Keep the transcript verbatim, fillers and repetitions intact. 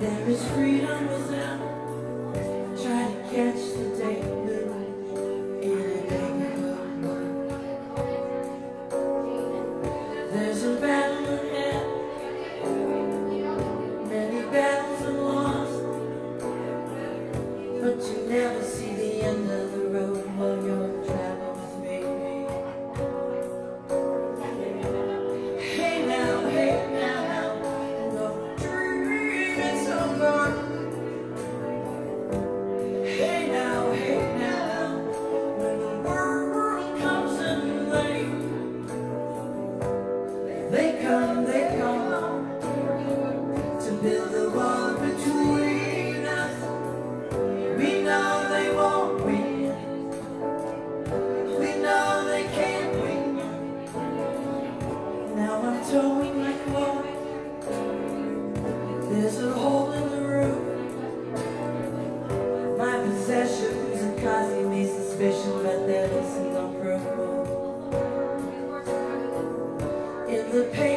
There is freedom without trying to catch the day blue in a neighborhood. There's a battle ahead, many battles are lost, but you never see the end of the road while you're traveling with me. Hey now, hey now, no dream it's over. Hey now, hey now, when the world comes in late, they come, they come to build a wall between us. We know they won't win, we know they can't win. Now I'm towing my car, there's a hole in the roof. My possessions are causing me suspicion, but there is no proof. In the